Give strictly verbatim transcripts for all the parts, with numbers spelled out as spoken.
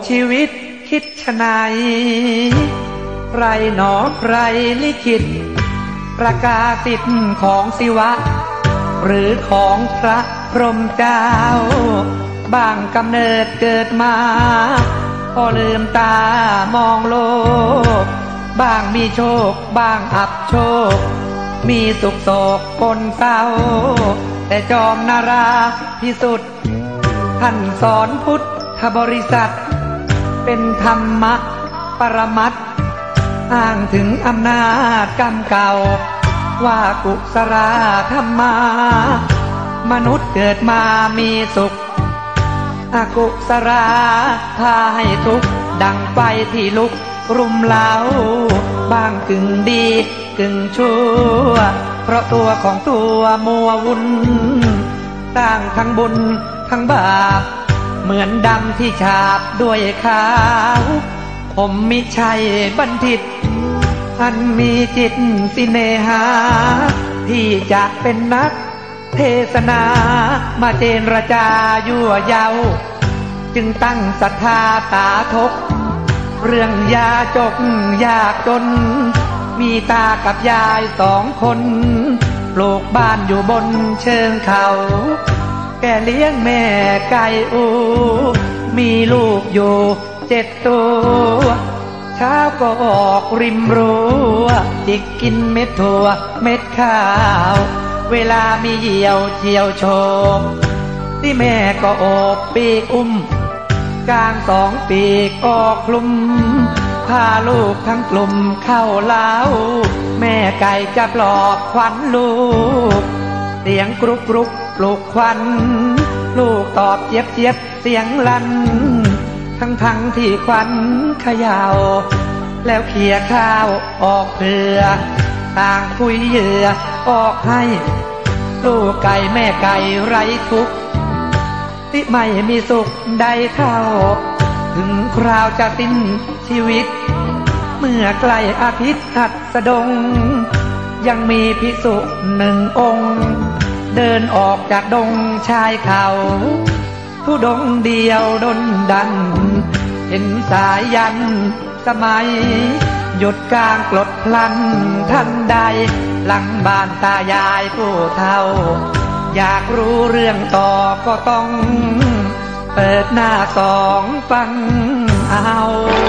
ชีวิตคิดชะไหนใครหนอใครลิขิตประกาศิทธิ์ของศิวะหรือของพระพรหมเจ้าบางกำเนิดเกิดมาพอลืมตามองโลกบางมีโชคบางอับโชคมีสุขโศกปนเศร้าแต่จอมนาราพิสุทธิ์ท่านสอนพุทธบริษัทเป็นธรรมะปรมัตถ์อ้างถึงอำนาจกรรมเก่าว่ากุศลธรรมามนุษย์เกิดมามีสุขอกุศลพาให้ทุกข์ดังไฟที่ลุกรุมเร้าบางกึ่งดีกึ่งชั่วเพราะตัวของตัวมัววุ่นสร้างทั้งบุญทั้งบาปเหมือนดำที่ฉาบด้วยขาวผมมิใช่บัณฑิตอันมีจิตสิเนหาที่จะเป็นนักเทศนามาเจรจายั่วเย้าจึงตั้งศรัทธาสาธกเรื่องยาจกยากจนมีตากับยายสองคนปลูกบ้านอยู่บนเชิงเขาแกเลี้ยงแม่ไก่อูมีลูกอยู่เจ็ดตัวเช้าก็ออกริมรั้วจิกกินเม็ดถั่วเม็ดข้าวเวลามีเหยี่ยวเจียวโฉบที่แม่ก็โอบปีกอุ้มกลางสองปีกออกคลุมพาลูกทั้งกลุ่มเข้าเล้าแม่ไก่จะปลอบขวัญลูกเสียงกรุบกรุบปลุกควันลูกตอบเจี๊ยบเจี๊ยบเสียงลั่นทั้งทั้งที่ควันเขย่าแล้วเขี่ยข้าวออกเผื่อต่างคุยเหยื่อออกให้ลูกไก่แม่ไก่ไร้ทุกข์ที่ไม่มีสุขใดเท่าถึงคราวจะสิ้นชีวิตเมื่อใกล้อาทิตย์หัดสะดงยังมีภิกษุหนึ่งองค์เดินออกจากดงชายเขาทุดงเดียวดนดันเห็นสายยันสมัยหยุดกลางกลดพลันทันใดหลังบ้านตายายผู้เฒ่าอยากรู้เรื่องต่อก็ต้องเปิดหน้าสองฟังเอา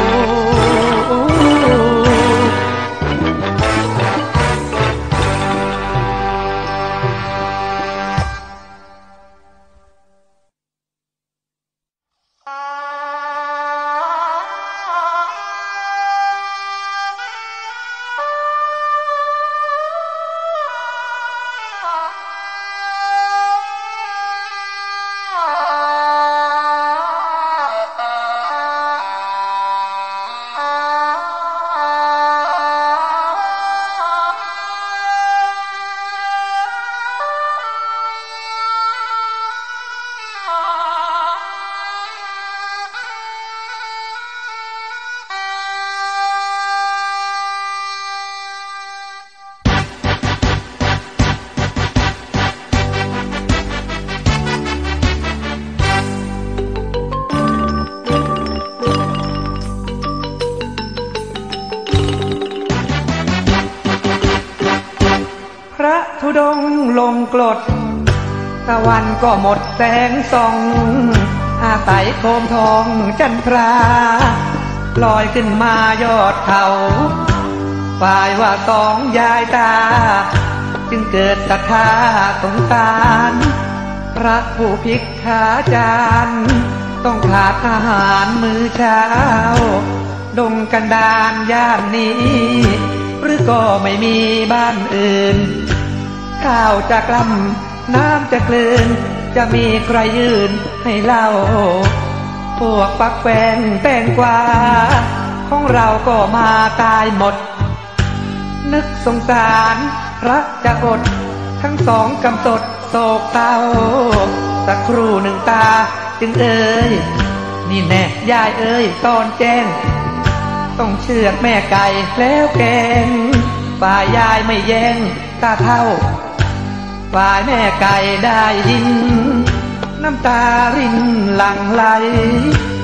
ธุดงค์ลงกรดตะวันก็หมดแสงส่องอาศัยโคมทองจันทราลอยขึ้นมายอดเขาฝ่ายว่าสองยายตาจึงเกิดศรัทธาสงสารพระผู้ภิกขาจารย์ต้องขาดอาหารมื้อเช้าดงกันดารย่านนี้หรือก็ไม่มีบ้านอื่นข้าวจะกล้ำน้ำจะกลืนจะมีใครยืนให้เล่าพวกปักแฟงแตงกวาของเราก็มาตายหมดนึกสงสารพระจะอดทั้งสองกำสดโศกเศร้าสักครู่หนึ่งตาจึงเอ่ยนี่แน่ยายเอ่ยตอนแจ้งต้องเชือกแม่ไก่แล้วแกงฝ่ายยายไม่แย่งตาเท่าฝ่ายแม่ไก่ได้ยินน้ำตารินหลั่งไหลค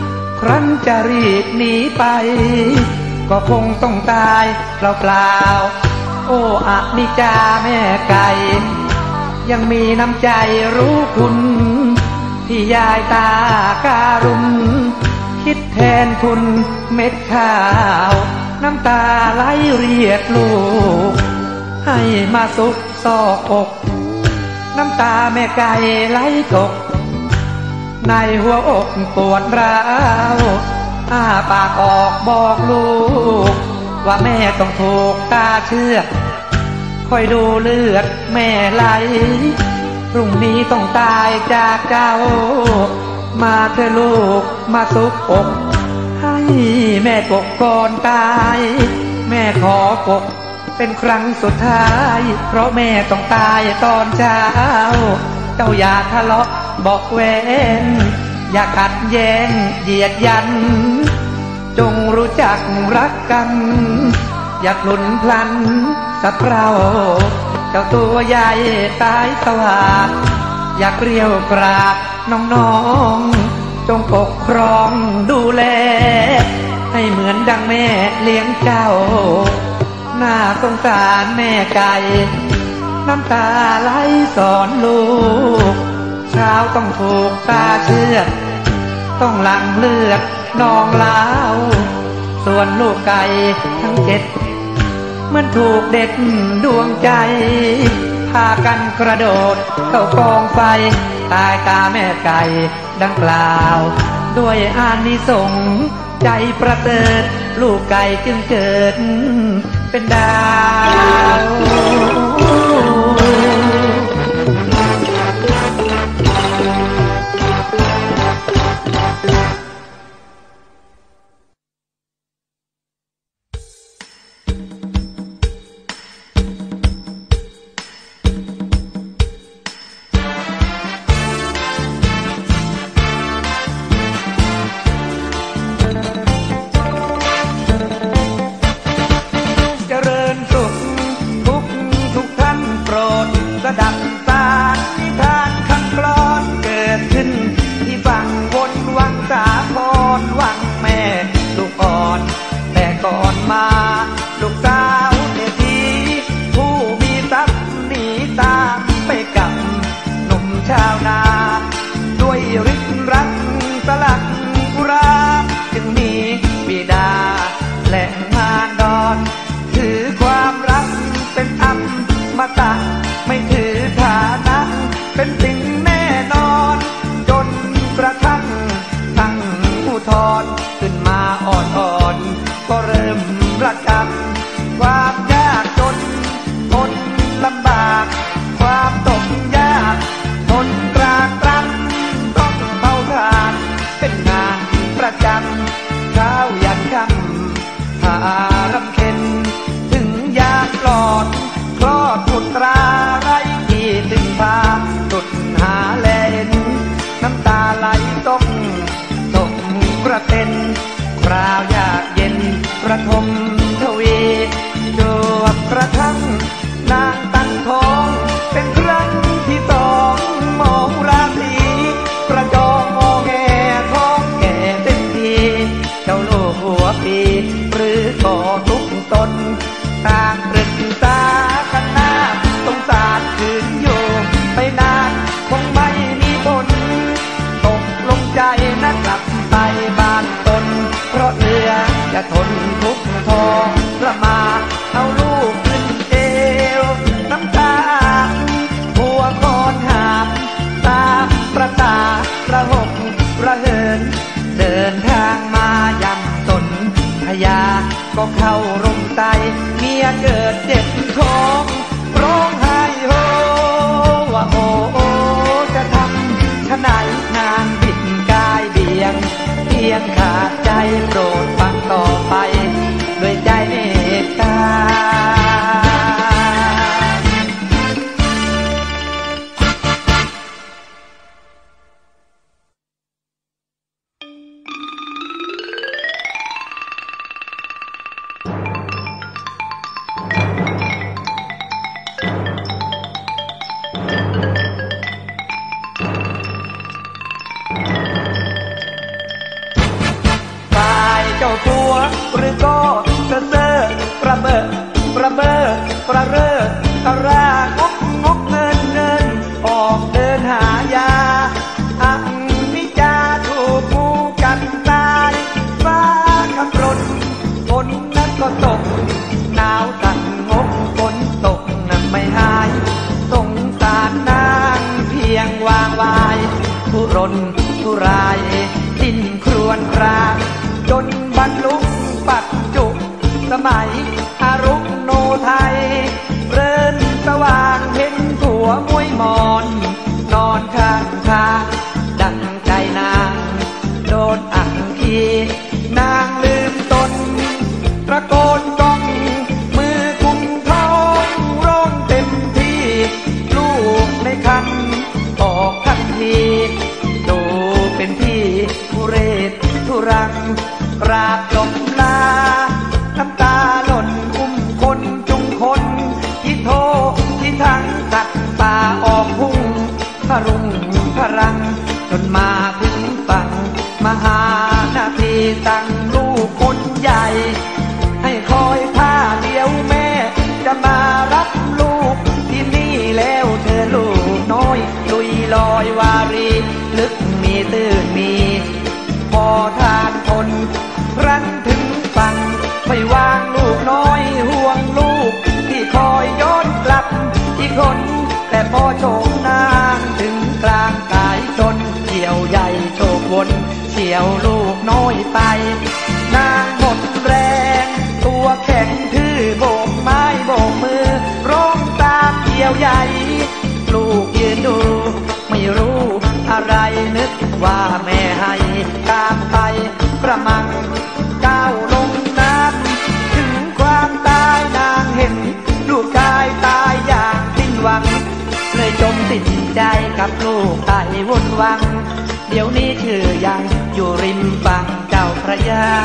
ครั้นจะรีบหนีไปก็คงต้องตายเปล่าๆโอ้อะนิจาแม่ไก่ยังมีน้ำใจรู้คุณที่ยายตาการุณคิดแทนคุณเม็ดข้าวน้ำตาไหลเรียกลูกให้มาสุกซอกอกน้ำตาแม่ไก่ไหลตกในหัวอกปวดร้าวอ้าปากออกบอกลูกว่าแม่ต้องถูกตาเชือดคอยดูเลือดแม่ไหลพรุ่งนี้ต้องตายจากเจ้ามาเธอลูกมาสุกอกให้แม่กกก่อนตายแม่ขอกกเป็นครั้งสุดท้ายเพราะแม่ต้องตายตอนเช้าเจ้าอย่าทะเลาะบอกแว้นอย่าขัดแย้งเหยียดยันจงรู้จักรักกันอย่าพลุนพลันสะเพร่าเจ้าตัวใหญ่ตายสวาดอย่าเกลียวกราดน้องๆจงปกครองดูแลให้เหมือนดังแม่เลี้ยงเจ้าน่าสงสารแม่ไก่น้ำตาไหลสอนลูกเช้าต้องถูกตาเชือดต้องหลั่งเลือดนองเล้าส่วนลูกไก่ทั้งเจ็ดเหมือนถูกเด็ดดวงใจพากันกระโดดเข้ากองไฟตายตาแม่ไก่ดังกล่าวด้วยอานิสงส์ใจประเสริฐลูกไก่จึงเกิดเป็นดาวดับสารนิทานคำกลอนเกิดขึ้นที่ฝั่งบนวังสาครวังแม่ลูกอ่อนแต่ก่อนมาลูกสาวเศรษฐีผู้มีทรัพย์หนีตามไปกับหนุ่มชาวนาด้วยฤทธิ์รักสลักกุราจึงมีบิดาและมารดอนถือความรักเป็นธรรมมาตะไม่ถือฐานะเป็นสิ่งแน่นอนจนกระทั่งทั้งผู้ทอนขึ้นมาอ่อนๆก็เริ่มระกำความยากจนทนลำบากความตกยากทนตรากตรำต้องเผาทานเป็นงานประจำเช้ายันค่ำหารำเค็ญถึงยากปลอดคลอดบุตราไรที่ถึงพาสุดหาแลนน้ำตาไหลตกตกกระเซ็นคราวยากเย็นประทมทวีจวบกระทั่งนางตั้งท้องเป็นครั้งที่สองมองราศีประจองงอแงท้องแก่เต็มทีเจ้าลูกหัวปีหรือก่อทุกตนต่างปรึกษากันหน้าสงสารคืนอยู่ไปนานคงไม่มีผลตกลงใจนะกลับไปบ้านตนเพราะเหลือจะทนทุกข์ทรมานเอาลูกขึ้นเอวน้ำตาหัวคอนหาบตามประสาระหกระเหินเดินทางมายำตนพยาก็เข้าร่มไทรเมียเกิดเจ็บท้องร้องไห้โฮว่าโอ้โอจะทำฉะไหนนางบิดกายเบี่ยงเพียงขาดใจโปรดฟังต่อไปด้วยใจเมตตากระเริกกระรางกงกเงินเงินออกเดินหายาอังนิจาถูกงูกัดตายฟ้าคำรนฝนนั้นก็ตกหนาวสั่นงกฝนตกนั้นไม่หายสงสารนางเพียงวางวายทุรนทุรายสิ้นครวญครางจนบรรลุปัจจุสมัยอารุณโนไทยเรินสว่างเห็นผัวมวยมอนนอนข้างทางดังใจนางโดนอักขีนางลืมตนตะโกนก้องมือกุมท้องร้องเต็มที่ลูกในคันออกทันทีดูเป็นที่ทุเรศทุรังกราบจบลาน้ำตาหล่นอุ้มคนจุงคนที่โทที่ทั้งสัตว์ป่าออกพุ่งพรุงพรังจนมาถึงฝั่งมหานาทีสั่งลูกคนใหญ่ให้คอยท่าเดียวแม่จะมารับลูกที่นี่แล้วเธอลูกน้อยลุยลอยวารีลึกมีตื้นมีพอทานทนรันถึงฝั่งไม่วางลูกน้อยห่วงลูกที่คอยย้อนกลับอีกคนแต่พอโฉมนางถึงกลางกายจนเฉียวใหญ่โฉบวนเฉียวลูกน้อยไปนางหมดแรงตัวแข็งทื่อโบกไม้โบกมือร้องตามเฉียวใหญ่ลูกยืนดูไม่รู้อะไรนึกว่าแม่ให้ตามไปกระมังก้าวลงน้ำถึงความตายนางเห็นลูกกายตายอย่างสิ้นหวังเลยจมสิ้นใจกับลูกตายวนวังเดี๋ยวนี้ชื่อยังอยู่ริมฝั่งเจ้าพระยา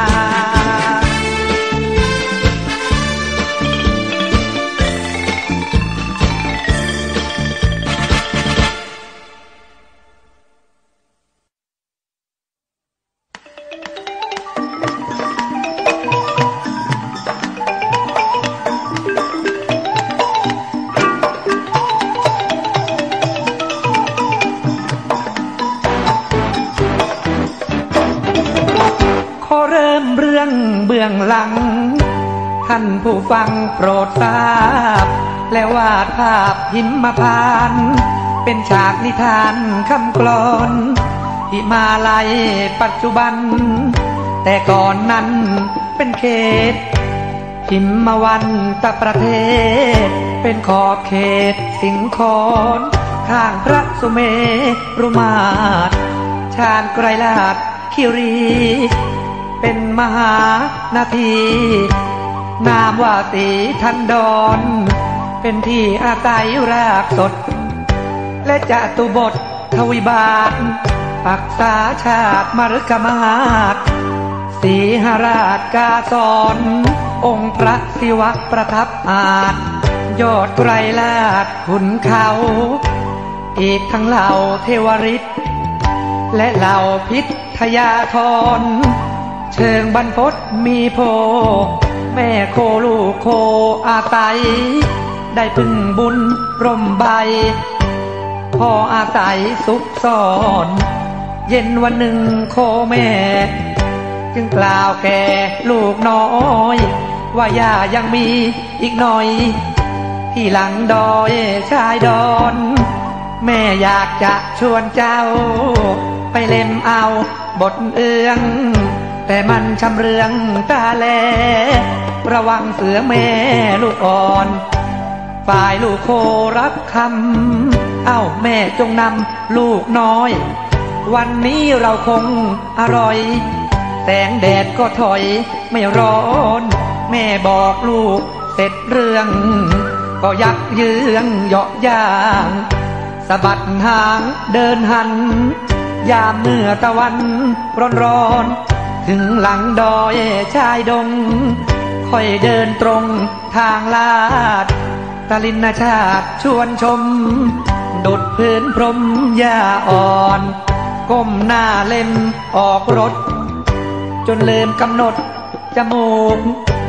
เบื้องหลังท่านผู้ฟังโปรดทราบและวาดภาพหิมพานต์เป็นฉากนิทานคำกลอนหิมาลัยปัจจุบันแต่ก่อนนั้นเป็นเขตหิมวันตะประเทศเป็นขอบเขตสิงคอนข้างพระสุเมรุมาตรชาญไกรลาภคิรีเป็นมหานาทีนามว่าสีทันดรเป็นที่อาศัยรากสดและจตุบททวิบาทปักษาชาติมฤคมาศสีหราชกาสอนองค์พระศิวะประทับอาจยอดไกรลาภขุนเขาอีกทั้งเหล่าเทวฤทธิ์และเหล่าพิทยาธรเชิงบรรพตมีโพแม่โคลูกโคอาศัยได้พึ่งบุญร่มใบพออาศัยสุขซ่อนเย็นวันหนึ่งโคแม่จึงกล่าวแก่ลูกน้อยว่าย่ายังมีอีกหน่อยที่หลังดอยชายดอนแม่อยากจะชวนเจ้าไปเล่มเอาบทเอื้องแต่มันชำเรืองตาแลระวังเสือแม่ลูกอ่อนฝ่ายลูกโครับคำเอ้าแม่จงนำลูกน้อยวันนี้เราคงอร่อยแสงแดดก็ถอยไม่ร้อนแม่บอกลูกเสร็จเรื่องก็ยักเยื้องเหยาะย่างสะบัดหางเดินหันยามเมื่อตะวันร้อนๆถึงหลังดอยชายดงค่อยเดินตรงทางลาดตลินชาติชวนชมดุดพื้นพรมหญ้าอ่อนก้มหน้าเล่มออกรถจนลืมกำหนดจมูก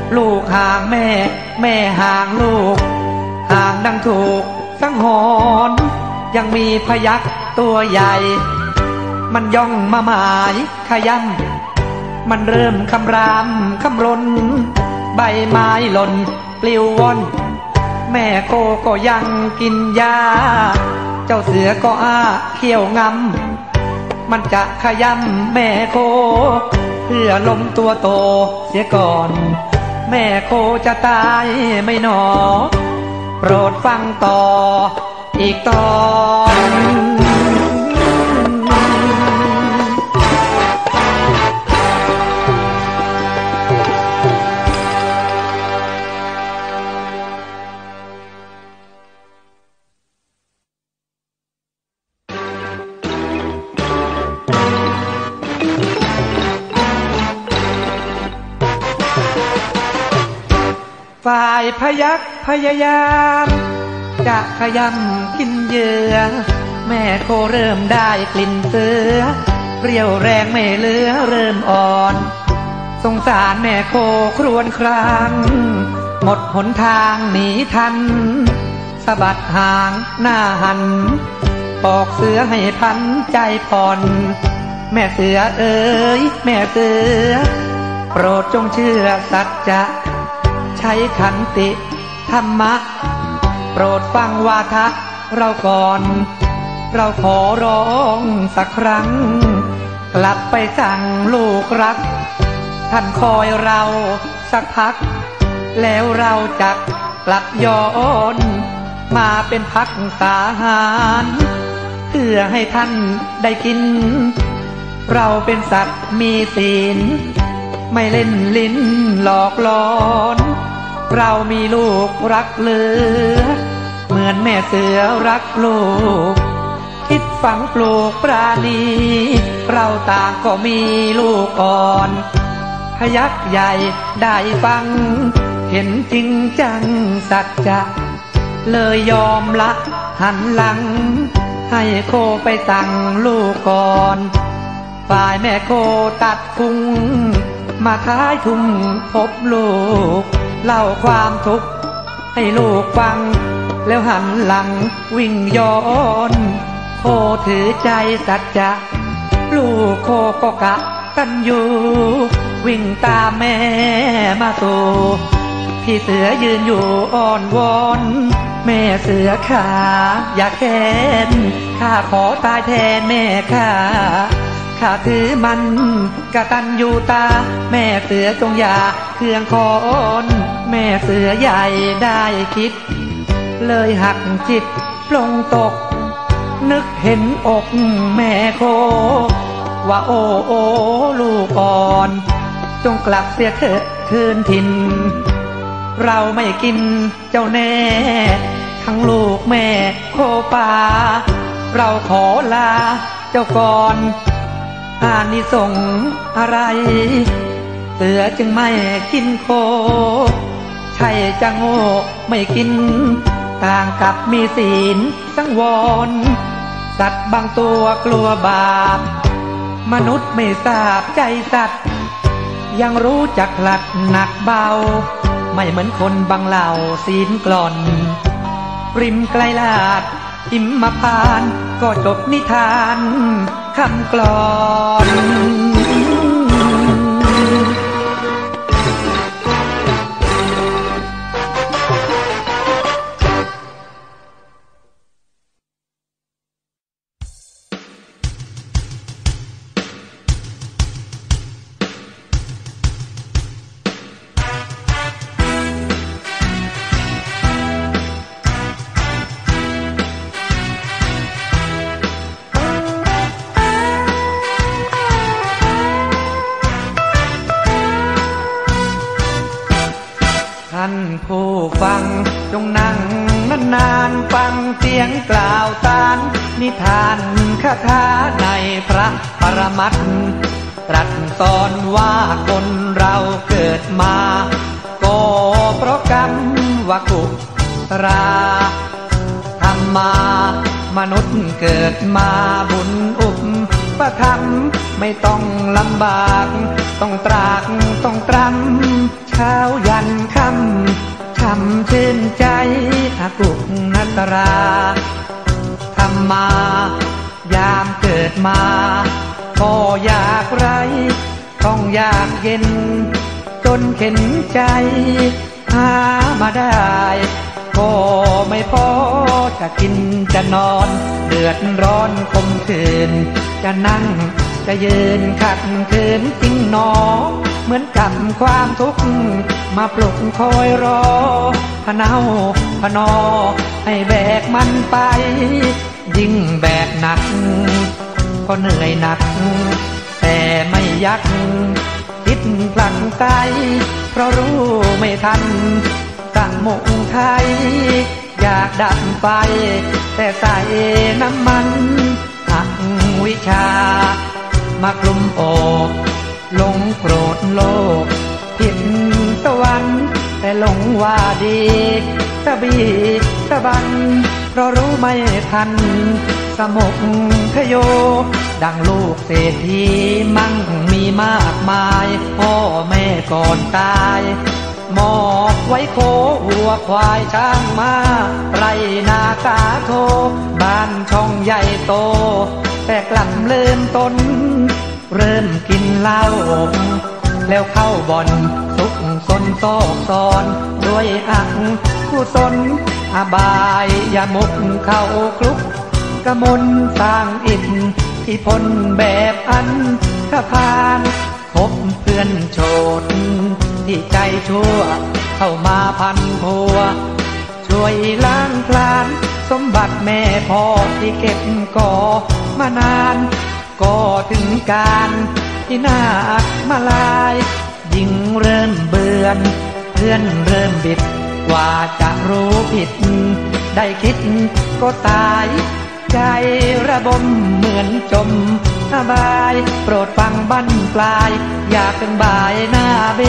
ลูกห่างแม่แม่ห่างลูกห่างดังถูกสังหรณ์ยังมีพยัคฆ์ตัวใหญ่มันย่องมาหมายขย้ำมันเริ่มคำรามคำรนใบไม้หล่นปลิวว่อนแม่โคก็ยังกินยาเจ้าเสือก็อ้าเขี้ยวงำมันจะขย้ำแม่โคเพื่อล้มตัวโตเสียก่อนแม่โคจะตายไม่หนอโปรดฟังต่ออีกตอนฝ่ายพยัคฆ์พยายามจะขยำกินเหยื่อแม่โคเริ่มได้กลิ่นเสือเปรี้ยวแรงไม่เหลือเริ่มอ่อนสงสารแม่โคครวญครางหมดหนทางหนีทันสะบัดหางหน้าหันปอกเสือให้พันใจผ่อนแม่เสือเอ๋ยแม่เสือโปรดจงเชื่อสัจจะใช้ขันติธรรมะโปรดฟังวาทะเราก่อนเราขอร้องสักครั้งกลับไปสั่งลูกรักท่านคอยเราสักพักแล้วเราจะกลับย้อนมาเป็นพักสาหารเพื่อให้ท่านได้กินเราเป็นสัตว์มีศีลไม่เล่นลิ้นหลอกหลอนเรามีลูกรักเหลือเหมือนแม่เสือรักลูกคิดฝังปลูกปราณีเราต่างก็มีลูกอ่อนพยัคฆ์ใหญ่ได้ฟังเห็นจริงจังสัจจะเลยยอมละหันหลังให้โคไปสั่งลูกก่อนฝ่ายแม่โคตัดพุงมาท้ายทุ่งพบลูกเล่าความทุกข์ให้ลูกฟังแล้วหันหลังวิ่งย้อนโคถือใจสัจจะลูกโคก็กะกันอยู่วิ่งตามแม่มาสู่พี่เสือยืนอยู่อ้อนวอนแม่เสือขาอย่าแค้นข้าขอตายแทนแม่ข้าข้าถือมันกตัญญูตาแม่เสือจงอย่าเคืองคอนแม่เสือใหญ่ได้คิดเลยหักจิตปลงตกนึกเห็นอกแม่โคว่าโอ้โอ้ลูกอ่อนจงกลับเสียเถิดคืนถิ่นเราไม่กินเจ้าแน่ทั้งลูกแม่โคป่าเราขอลาเจ้าก่อนอานิสงส์อะไรเสือจึงไม่กินโคใช่จะโง่ไม่กินต่างกับมีศีลสังวรสัตว์บางตัวกลัวบาปมนุษย์ไม่ทราบใจสัตว์ยังรู้จักหลัดหนักเบาไม่เหมือนคนบางเหล่าศีลกล่อนริมไกลลาดอิมมาพานก็จบนิทานคำกลอน ท่านผู้ฟังจงนั่งนานๆฟังเสียงกล่าวตานนิทานคาถาในพระปรมัตถ์ตรัสสอนว่าคนเราเกิดมาก็เพราะกรรมวกุตราทำมามนุษย์เกิดมาบุญอุปประทำไม่ต้องลำบากต้องตรากต้องตรำเช้ายันค่ำทำชื่นใจอากุกนัตราทำมายามเกิดมาก็อยากไรต้องอยากเย็นจนเข็นใจหามาได้ก็ไม่พอจะกินจะนอนเดือดร้อนคมคืนจะนั่งจะยืนขัดขืนจริงหนอเหมือนกับความทุกข์มาปลุกคอยรอพะเนาพะนอให้แบกมันไปยิ่งแบกหนักก็เหนื่อยหนักแต่ไม่ยักคิดพลังใจเพราะรู้ไม่ทันกะมุงไทยอยากดับไฟแต่ใส่น้ำมันหักวิชามาคลุมโอบหลงโกรธโลกผิดสวรรค์แต่หลงว่าดีสะบีสะบันเพราะรู้ไม่ทันสมกขโยดังลูกเศรษฐีมั่งมีมากมายพ่อแม่ก่อนตายมอบไว้โควัวควายช้างม้าไรนากาโทบ้านช่องใหญ่โตแต่กลับลืมตนเริ่มกินเหล้าแล้วเข้าบ่อนสุกสนโซกซอนด้วยอักกุศลอบายยามุกเข้าคลุกกมลสร้างอิฐที่พ้นแบบอันขพานพบเพื่อนโฉดที่ใจชั่วเข้ามาพันหัวช่วยล้างพลานสมบัติแม่พ่อที่เก็บก่อมานานก็ถึงการที่น่ามาลายยิ่งเริ่มเบือนเพื่อนเริ่มบิดกว่าจะรู้ผิดได้คิดก็ตายใจระบมเหมือนจมบายโปรดฟังบั้นปลายอยากเป็นบ่ายหน้าเบ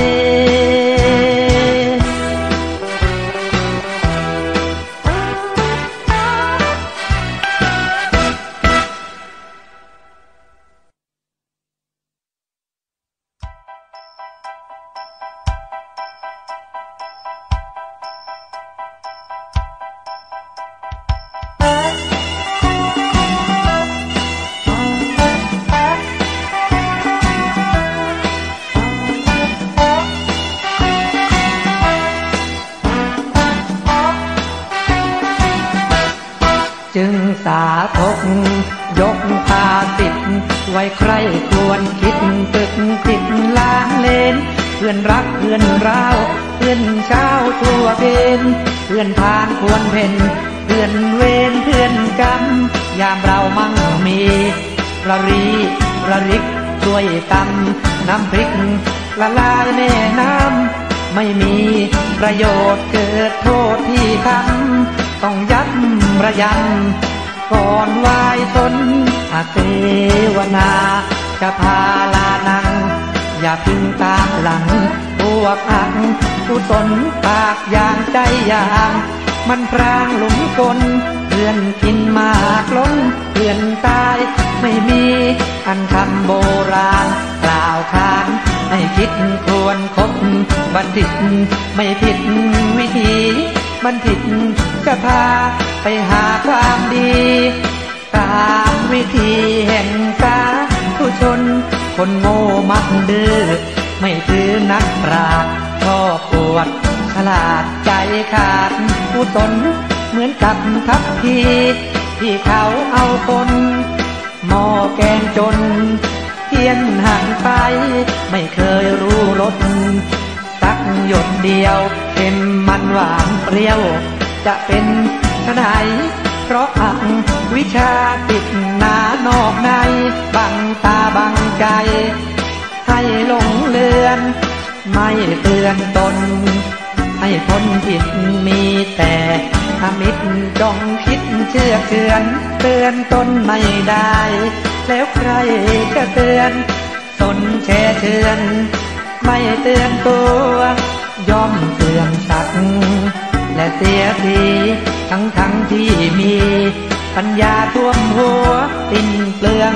จึงสาธกยกพาสิทธิ์ไว้ใครควรคิดตึกผิดล้างเลนเพื่อนรักเพื่อนร้าวเพื่อนเช้าทั่วเพนเพื่อนทานควรเพ็ญเพื่อนเวรเพื่อนกรรมยามเรามั่งมีระรีระริกช่วยตำน้ำพริกละลายแม่น้ำไม่มีประโยชน์เกิดโทษที่ทำต้องยับระยันก่อนวายตนอาเสวนาจะพาลานังอย่าพึ่งตามหลังพวกอักกุศลปากอย่างใจอย่างมันพรางหลุมกลเพื่อนกินมากล้นเพื่อนตายไม่มีอันคำโบราณกล่าวขานให้คิดควรคบบัณฑิตไม่ผิดวิธีบัณฑิตจะพาไปหาความดีตามวิธีแห่งสาธุชนคนโง่มักดื้อไม่ถือนักปราชญ์ชอบปวดฉลาดใจขาดกุศลเหมือนกับทัพพีที่เขาเอาคนหม้อแกงจนเทียนห่างไปไม่เคยรู้รสสักหยดเดียวเค็มมันหวานเปรี้ยวจะเป็นไฉนเพราะอักวิชาติดหนานอกในบังตาบังใจให้หลงเลือนไม่เตือนตนให้พ้นผิดมีแต่อมิตรจงคิดเชื่อเชือนเตือนตนไม่ได้แล้วใครจะเตือนตนแช่เชือนไม่เตือนตัวยอมเสื่อมสักและเสียทีทั้งทั้งที่มีปัญญาท่วมหัวสิ้นเปลือง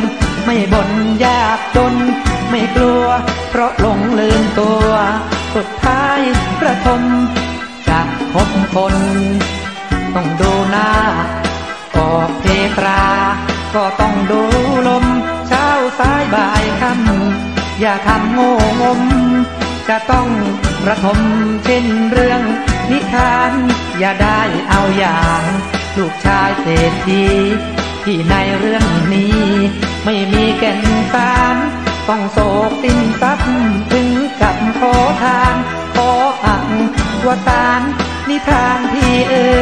ไม่บ่นยากจนไม่กลัวเพราะหลงลืมตัวสุดท้ายประทมจะพบคนต้องดูหน้าออกเพตราก็ต้องดูลมเช้าสายบ่ายค่ำอย่าทำโง่งมจะต้องประทมเช่นเรื่องนิทานอย่าได้เอาอย่างลูกชายเศรษฐีที่ในเรื่องนี้ไม่มีแก่นสารต้องโศกสิ้นทรัพย์ถึงกับขอทานขออังวสานนิทานที่เอ่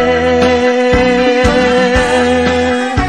ย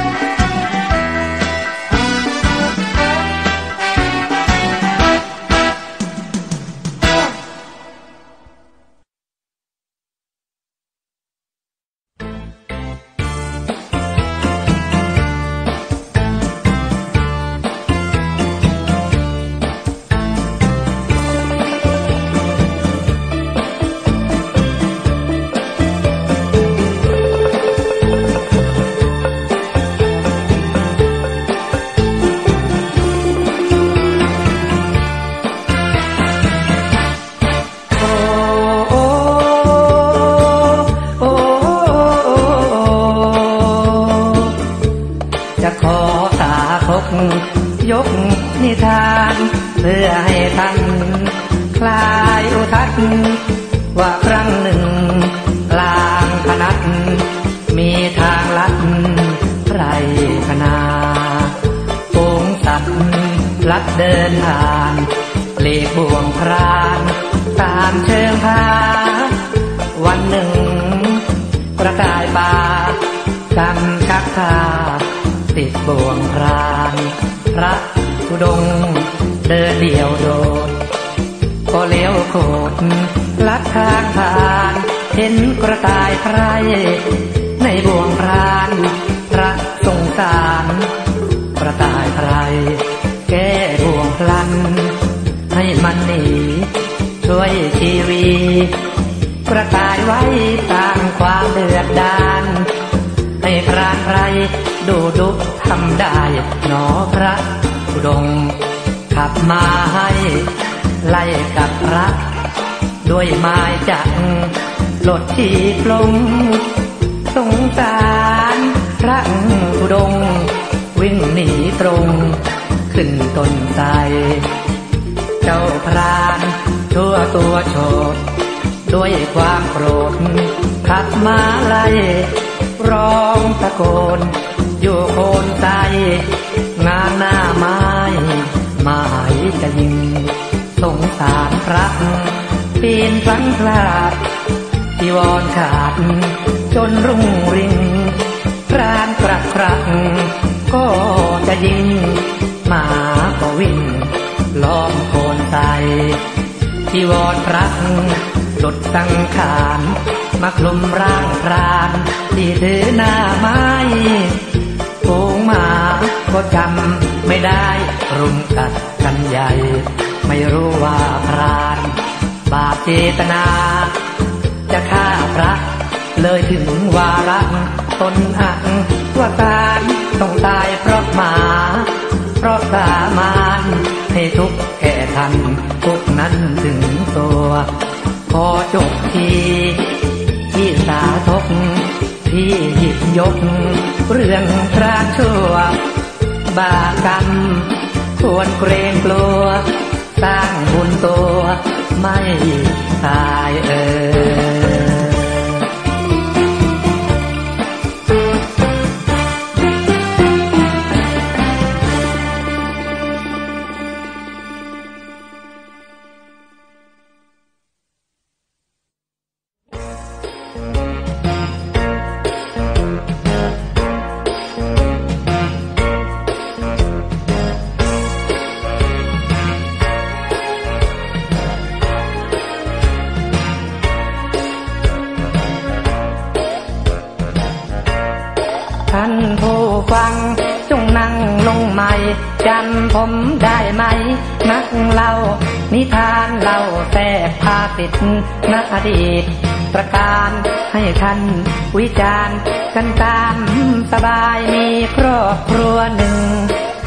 ยกนิทานเพื่อให้ท่านคลายอุทธัจว่าครั้งหนึ่งลางพนัสมีทางลัดไรคณาฝูงสัตว์ลัดเดินผ่านหลีกบ่วงพรานตามเชิงพาวันหนึ่งกระต่ายป่ากำชักพาติดบ่วงพรานพระธุดงค์เดินเดี่ยวโดดก็เลี้ยวโคดลัดทางผ่านเห็นกระต่ายไพรในบ่วงพรานพระสงสารกระต่ายไพรแก้บ่วงพลันให้มันหนีช่วยชีวีกระต่ายไว้สร้างความเดือดดาลให้พรานไพรดูดุทำได้หนอพระธุดงค์ขับมาให้ไล่กับพระด้วยไม้จักรหลดที่ปลงสงสารพระธุดงค์วิ่งหนีตรงขึ้นต้นไทรเจ้าพรานชั่วตัวโฉดด้วยความโกรธขับมาไล่ร้องตะโกนอยู่โคนไทรงานหน้าไม้หมายจะยิงสงสารพระปีนพลังพลาดจีวรขาดจนรุ่งริ่งพรานกระครักก็จะยิงหมาก็วิ่งล้อมโคนไทรจีวรพระหลุดสังขารมาคลุมร่างพรานที่ถือหน้าไม้ฝูงหมาก็จำไม่ได้รุมกัดกันใหญ่ไม่รู้ว่าพรานบาปเจตนาจะฆ่าพระเลยถึงวาระตนอักว่าการต้องตายเพราะหมาเพราะสามานให้ทุกข์แก่ท่านทุกนั้นถึงตัวขอจบทีที่สาธกที่หยิบยกเรื่องพระชั่วบาปกรรมควรเกรงกลัวสร้างบุญตัวไม่ตายเอ่ย ท่านผู้ฟังจงนั่งลงใหม่จำผมได้ไหมนักเล่านิทานเล่าแทรกพาติดณอดีตประการให้ท่านวิจารณ์กันตามสบายมีครอบครัวหนึ่ง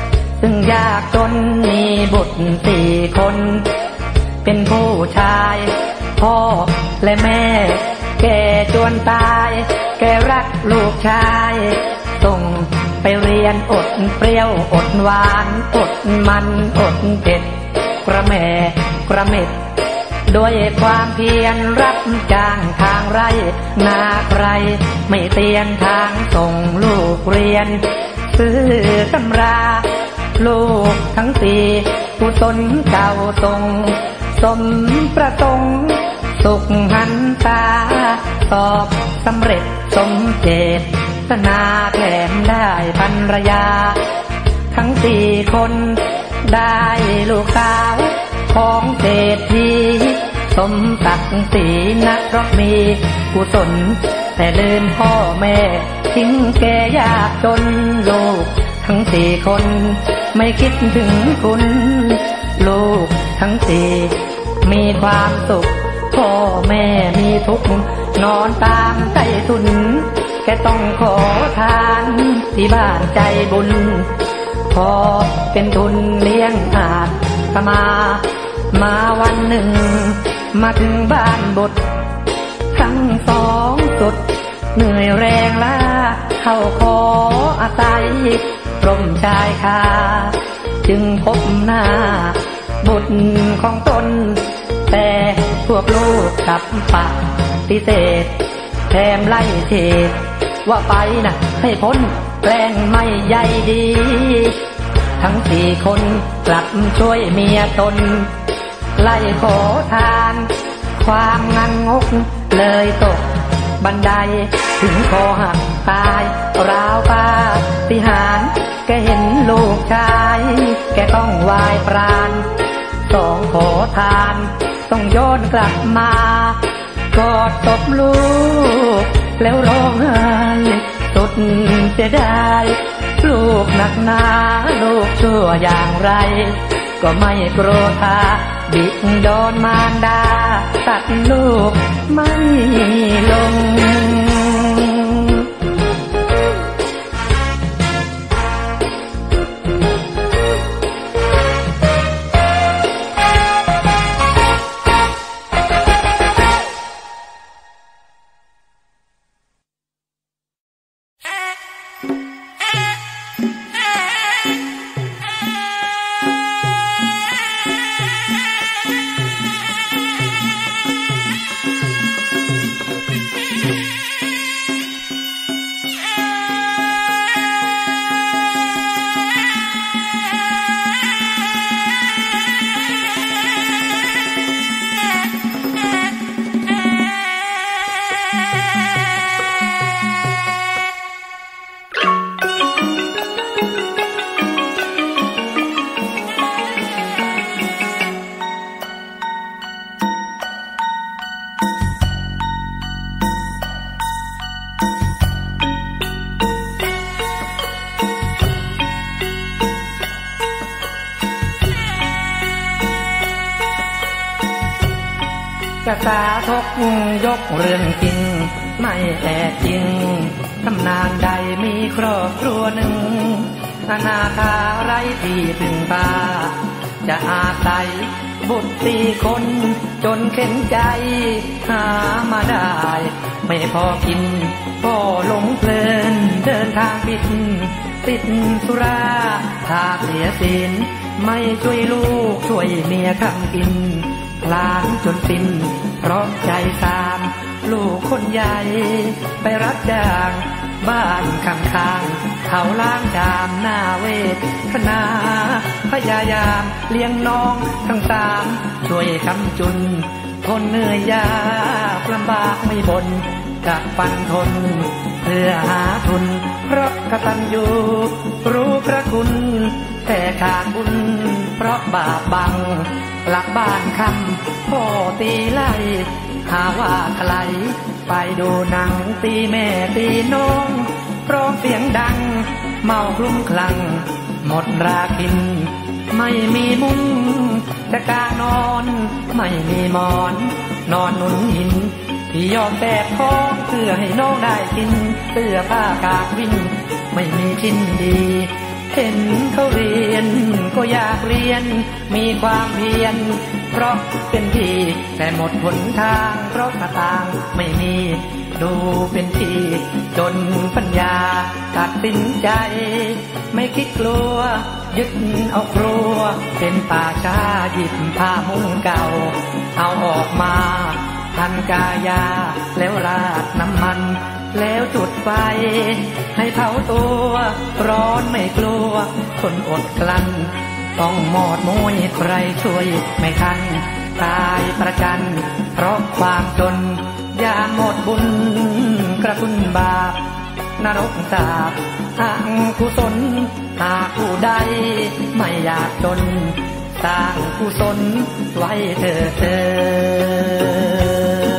ซึ่งยากจนมีบุตรสี่คนเป็นผู้ชายพ่อและแม่แก่จวนตายแกรักลูกชายส่งไปเรียนอดเปรี้ยวอดหวานอดมันอดเผ็ดกระแม่กระเม็ดด้วยความเพียรรับจ้างทางไร่นาใครไม่เตียนทางส่งลูกเรียนซื้อตำราลูกทั้งสี่ผู้ตนเก่าทรงสมประสงค์สุขหันตาสอบสำเร็จสมเจตนาแถมได้ภรรยาทั้งสี่คนได้ลูกสาวของเศรษฐีสมศักดิ์ศรีนักเพราะมีกุศลแต่ลืมพ่อแม่ทิ้งแก่ยากจนลูกทั้งสี่คนไม่คิดถึงคุณลูกทั้งสี่มีความสุขพ่อแม่มีทุกข์นอนตามใจทุนแกต้องขอทานที่บ้านใจบุญพอเป็นทุนเลี้ยงอาตมามาวันหนึ่งมาถึงบ้านบุตรทั้งสองสุดเหนื่อยแรงล้าเข้าขออาศัยร่มชายคาจึงพบหน้าบุตรของตนแต่พวกลูกขับปะติเศษแถมไล่เทศว่าไปน่ะให้พ้นแกล้งไม่ใยดีทั้งสี่คนกลับช่วยเมียตนไล่ขอทานความงันงกเลยตกบันไดถึงคอหักตายราวปาฏิหาริย์แกเห็นลูกชายแกต้องวายปราณสองขอทานต้องโยนกลับมากอดศพลูกแล้วร้องไห้สุดเสียดายลูกหนักหนาลูกชั่วอย่างไรก็ไม่โกรธาบิดโดนมารดาตัดลูกไม่ลงจะสาทกยกเรื่องจริงไม่แอบจริงตำนานใดมีครอบครัวหนึ่งอนาถาไร้ที่พึ่งพาจะอาศัยบุตรสี่คนจนเข็นใจหามาได้ไม่พอกินพ่อหลงเพลินเดินทางผิดติดสุราถ้าเสียศีลไม่ช่วยลูกช่วยเมียทำกินพลานจนสิ้นเพราะใจสามลูกคนใหญ่ไปรับจ้างบ้านข้างๆเขาล้างจามหน้าเวทนาพยายามเลี้ยงน้องทั้งสามช่วยคำจุนทนเหนื่อยยากลำบากไม่บ่นกัดฟันทนเพื่อหาทุนเพราะกตัญญูรู้พระคุณแต่ขาดบุญเพราะบาปบังหลักบ้านคำพ่อตีไล่หาว่าใครไปดูหนังตีแม่ตีน้องร้องเสียงดังเมาคลุ้มคลั่งหมดราคินไม่มีมุ้งจะกางนอนไม่มีหมอนนอนหนุนหินที่ยอมแบกท้องเพื่อให้น้องได้กินเสื้อผ้ากากวิ่งไม่มีชิ้นดีเห็นเขาเรียนก็อยากเรียนมีความเพียรเพราะเป็นพี่แต่หมดหนทางเพราะตางไม่มีดูเป็นพี่จนปัญญาตัดสินใจไม่คิดกลัวยึดเอาครัวเป็นป่าช้าหยิบผ้ามุ้งเก่าเอาออกมาพันกายาแล้วราดน้ำมันแล้วจุดไฟให้เผาตัวร้อนไม่กลัวคนอดกลั้นต้องหมอดมวยใครช่วยไม่ทันตายประจันเพราะความจนยามหมดบุญกระทุนบาปนรกสาปอกุศลหากผู้ใดไม่อยากจนสร้างกุศลไว้เถิดเถิด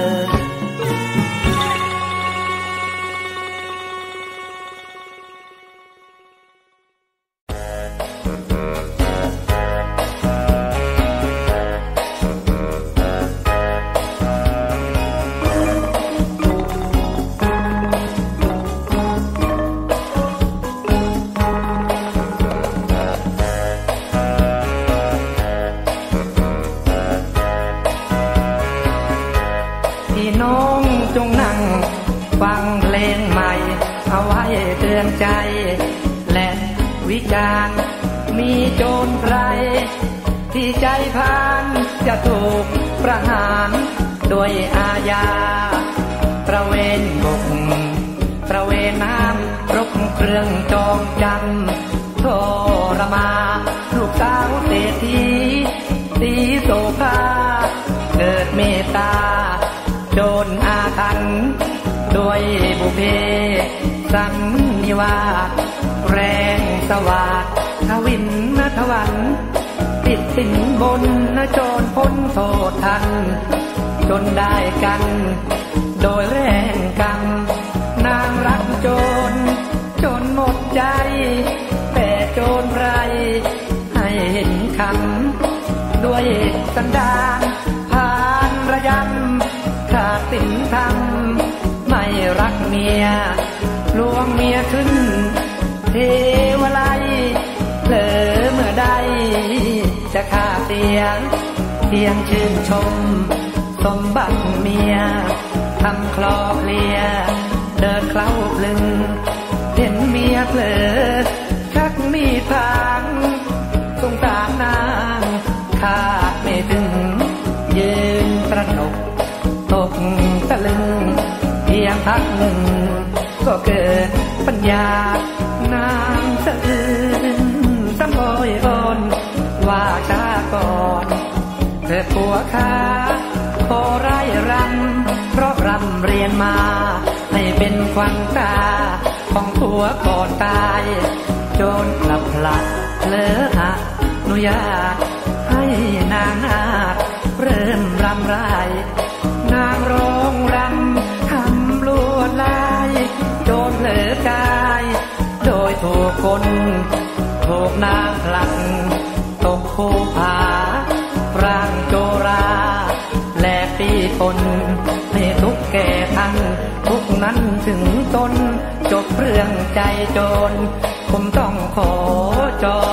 ใจและวิจารณ์มีโจรใครที่ใจพานจะถูกประหารโดยอาญาตระเวนบกตระเวนน้ำรบเครื่องจองจำทรมาลูกสาวเศรษฐีสีโสภาเกิดเมตตาโจรอาถรรพ์ด้วยบุพเพสันนิวาสแรงสวาดทวินนทวันติดสินบนนโจรพ้นโทษทันจนได้กันโดยแรงกรรมนางรักโจรจนหมดใจแต่โจรไรให้เห็นคำด้วยสันดานผ่านระยำขาดศีลธรรมไม่รักเมียลวงเมียขึ้นเทวไลเผลอเมื่อใดจะฆ่าเสียงเพียงชื่นชมสมบัติเมียทำคลอเคลียเดินเคล้าคลึงเห็นเมียเผลอชักมีทางสงสารนางขาดไม่ถึงยืนตระหนกตกตะลึงเพียงพักหนึ่งก็เกิดปัญญานางสะอื้นสำโอยบนว่าช้าก่อนเธอผัวข้าขอไร้รำเพราะรำเรียนมาให้เป็นควันตาของผัวก่อนตายโจรกลับพลัดเลออนุญาตให้นางนาฏเริ่มรำไรนางร้องรำทำลวดลายโจรเผลอกายโดยถูกคนถูกนางผลักตกภูผาร่างโจราแลกตีคนให้ทุกแก่ทันทุกนั้นถึงตนจบเรื่องใจโจรผมต้องขอจร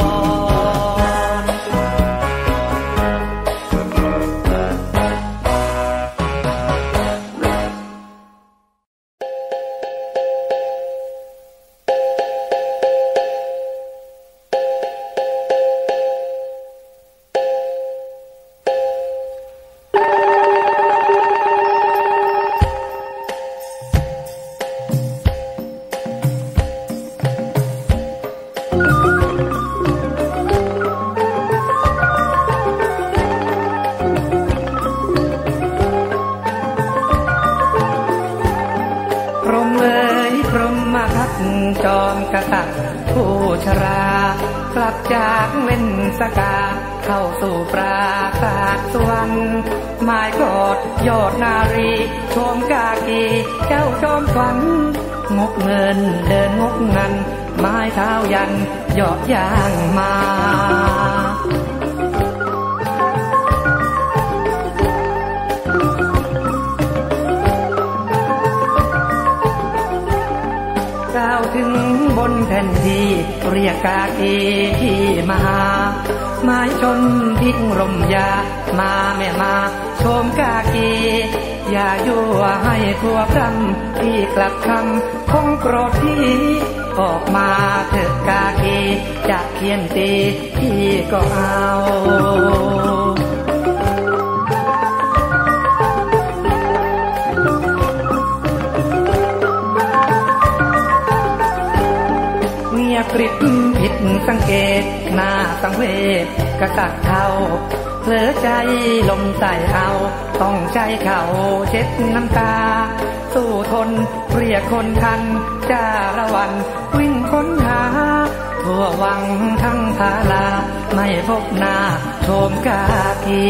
จอมกษัตริย์ผู้ชรากลับจากเล่นสกาเข้าสู่ปราสาทสวรรค์หมายกอดยอดนารีชมกากีเจ้าจอมขวัญงกเงินเดินงกเงินไม้เท้ายันเหยาะย่างมาถึงบนแผ่นที่เรียกกากีที่มาไม้ชนทิ้งลมยามาแม่มาชมกากีอย่ายั่วให้ทั่วพรำที่กลับคำคงโกรธที่ออกมาเถิดกากีจะเขียนตีที่ก็เอาเงียบกริบผิดสังเกตหน้าสังเวชกระตักเขาเผลอใจลมใส่เอาต้องใจเขาเช็ดน้ำตาสู้ทนเรียกคนทันจ้าละวันวิ่งค้นหาทั่ววังทั้งพาลาไม่พบหน้าโชมกากี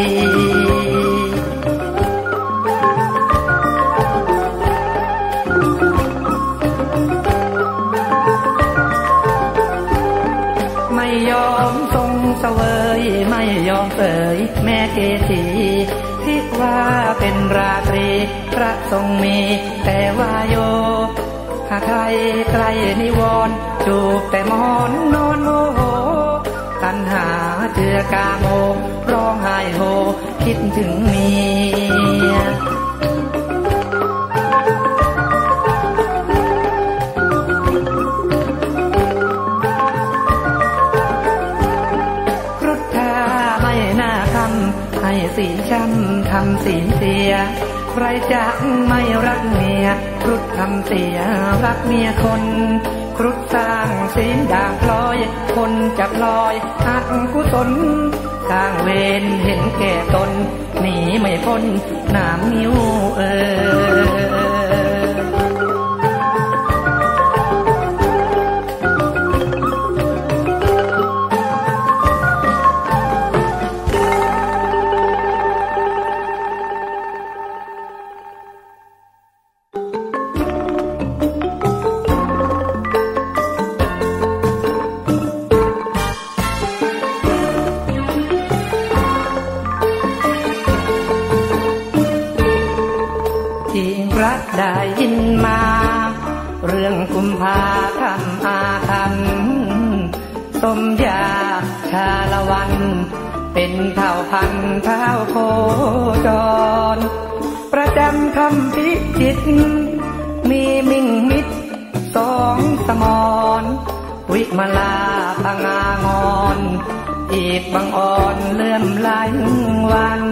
ไม่ยอมทรงเสวยไม่ยอมเสยแม่เกษีที่ว่าเป็นราตรีพระทรงมีแต่ว่าโยหาไทยไกลนิวรณ์จูบแต่มอนนอนโมโหตัณหาเจือกาโมร้องไห้โฮคิดถึงเมียให้ศีลช้ำทำศีลเสียใครจะไม่รักเมียครุฑทำเสียรักเมียคนครุฑสร้างศีลด่างพลอยคนจะพลอยหักกุศลสร้างเวรเห็นแก่ตนหนีไม่พ้นหนามนิ้วเออได้ยินมาเรื่องกุมภาทำอาถรรพ์สมยาชาละวันเป็นเผ่าพันธุ์เท้าโคจรประจำทำพิจิตมีมิ่งมิตรสองสมรวิมลาพงางอนอีกบังอ่อนเลื่อมไหลวัน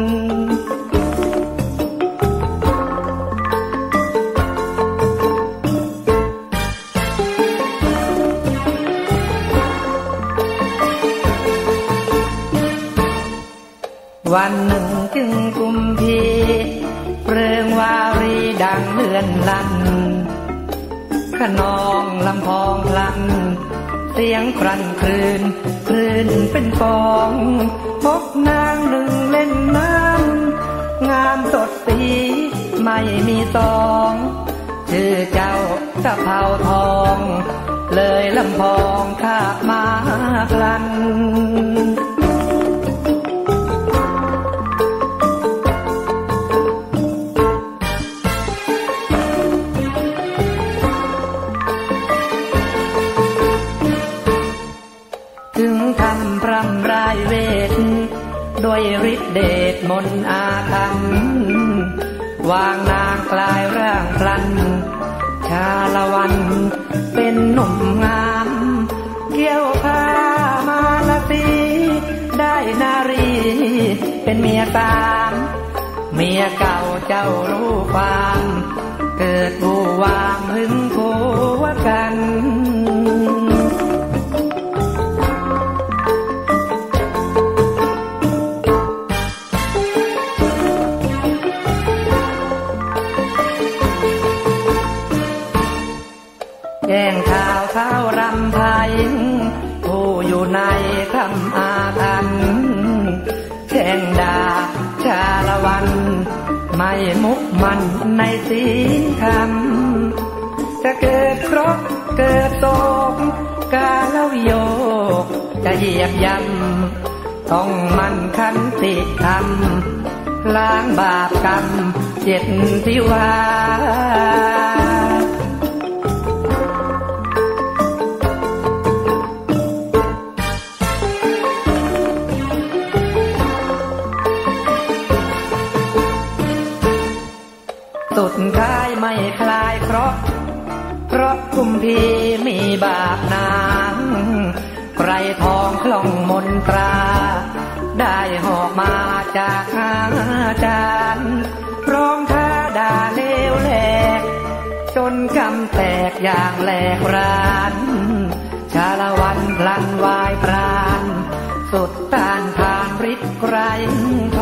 วันหนึ่งจึงกุมพีเปลืองวารีดังเลื่อนลั่นขนองลำพองพลันเสียงครั่นครืนครืนเป็นฟองพบนางหนึ่งเล่นน้ำงามสดสีไม่มีสองชื่อเจ้าตะเภาทองเลยลำพองข้ามาพลันถึงทำพรำรายเวทด้วยฤทธิเดชมนต์อาถรรพ์วางนางกลายร่างพลันชาละวันเป็นหนุ่มงามเกี่ยวผ้ามาละสีได้นารีเป็นเมียตามเมียเก่าเจ้ารู้ความเกิดบูวามหึงผัวกันแจ้งข่าวเท้ารำไพผู้อยู่ในคำอาถรรพ์แช่งด่าชาละวันไม่มุกมันในศีลธรรมจะเกิดเคราะห์เกิดโศกกาลโยกจะเหยียบย่ำต้องมันขันติธรรมล้างบาปกรรมเจ็ดที่ว่าเพราะคุมพีมีบาปนางไกรทองคล่องมนตราได้หอกมาจากอาจารย์ร้องท้าด่าเลวแหลกจนกำแตกอย่างแหลกรานชาละวันพลันวายปราณสุดต้านทานฤทธิ์ไกรท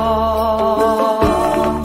อง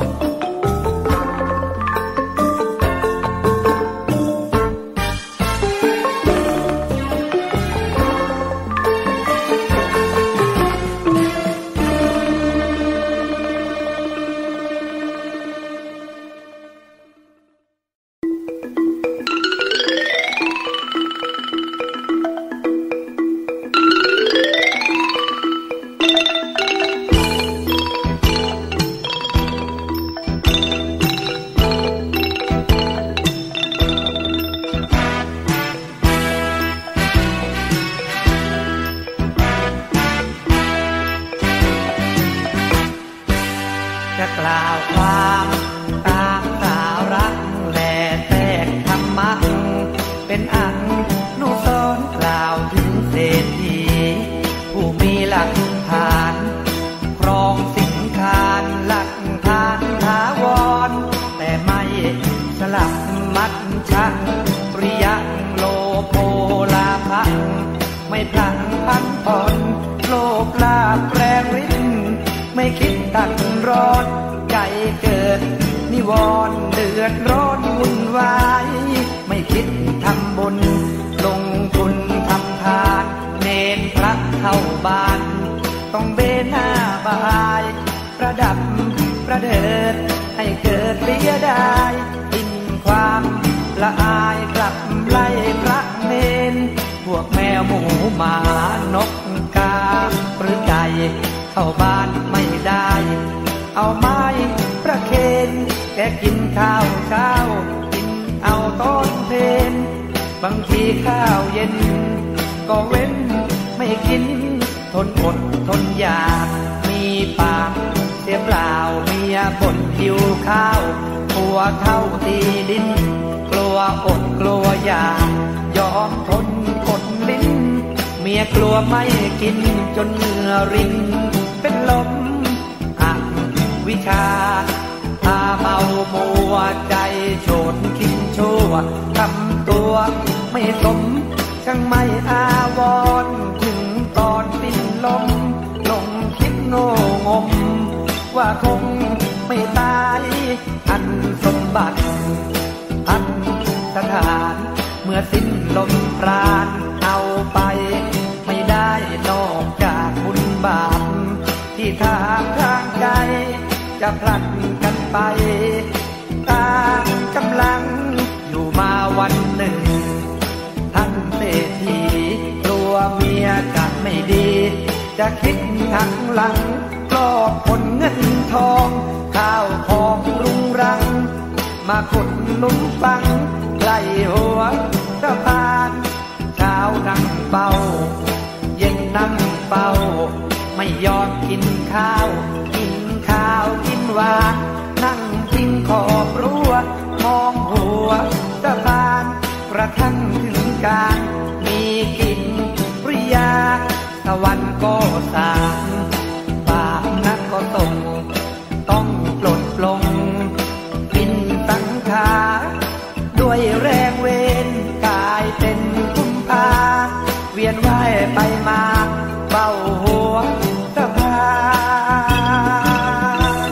จะคิดหักหลังกลอบคนเงินทองข้าวของรุงรังมาขุดหนุนฟังไล่หัวสะพานเช้านั่งเฝ้าเย็นนั่งเฝ้าไม่ยอมกินข้าวกินข้าวกินหวานนั่งพิงขอบรั้วมองหัวสะพานกระทั่งถึงการมีกินปริยาตะวันก็สางบาปนักก็ตกต้องปลดปลงปินสังขารด้วยแรงเวรกลายเป็นกุมภาเวียนว่ายไปมาเบาหัวสะพาน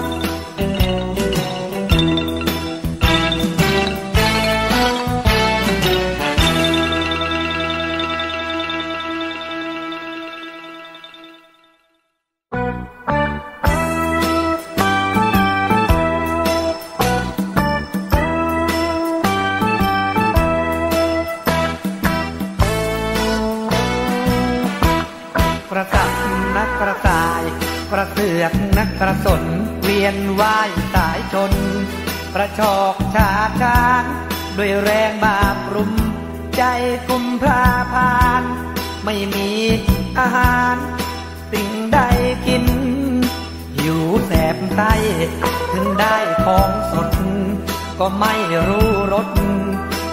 กระสับนักกระต่ายกระเสือกนักกระสนเวียนว่ายสายชนกระชอกชาชานด้วยแรงบาปรุมใจกุมพราพานไม่มีอาหารสิ่งใดกินหิวแสบไส้ถึงได้ของสดก็ไม่รู้รส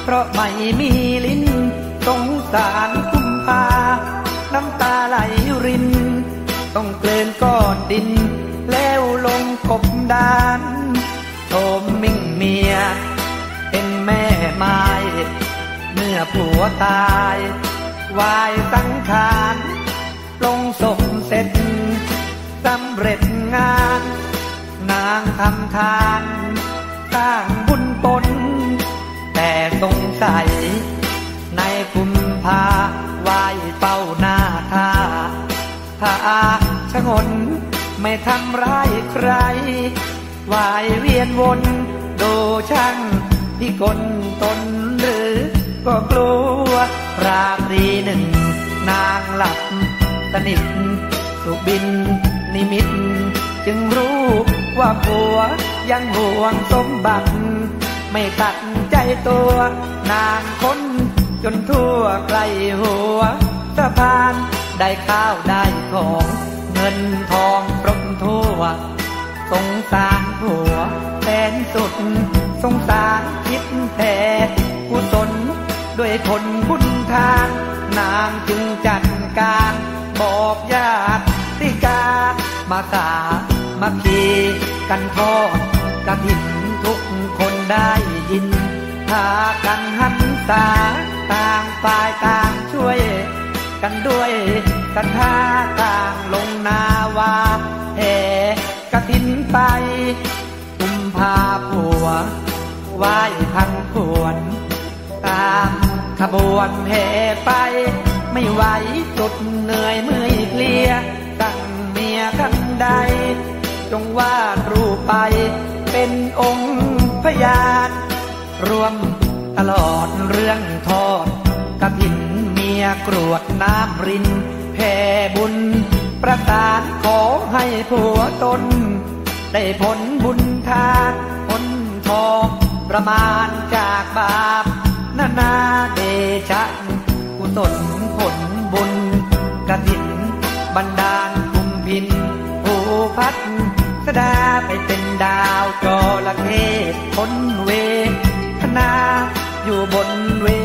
เพราะไม่มีลิ้นสงสารกุมภาน้ำตาไหลรินต้องเกลื่อนก้อนดินแล้วลงกบดานโทมมิ่งเมียเป็นแม่ไม้เมื่อผัวตายวายสังขารลงศพเสร็จสำเร็จงานนางทำทานสร้างบุญปนแต่สงสัยในกุมภาวายเป้าหน้าท่าถ้าชะงนไม่ทำร้ายใครวายเวียนวนดูช่างพิกลตนหรือก็กลัวราตรีหนึ่งนางหลับสนิทสุบินนิมิตจึงรู้ว่าผัวยังห่วงสมบัติไม่ตัดใจตัวนางคนจนทั่วไกลหัวสะพานได้ข้าวได้ของเงินทองพรมทั่วสงสารผัวแสนสุดสงสารคิดแต่กุศลด้วยผลบุญทานนางจึงจัดการบอกญาติกามาสามาคีกันทอดกฐินทุกคนได้ยินพากันหันษาต่างฝ่ายต่างช่วยกันด้วยศรัทธาต่างลงนาวาแห่กฐินไปกุมภาผัวไหว้พังผวนตามขบวนแห่ไปไม่ไหวสุดเหนื่อยเมื่อยเพลียตั้งเมียทันใดจงวาดรูปไปเป็นองค์พยานรวมตลอดเรื่องทอดกฐินเมียกรวดน้ำรินแผ่บุญประทานขอให้ผัวตนได้ผลบุญทานผลทองประมาณจากบาปนานาเดชะกุศลผลบุญกฐินบันดาลกุมพินผู้พัดสดาไปเป็นดาวจระเข้พ้นเวทนาอยู่บนเว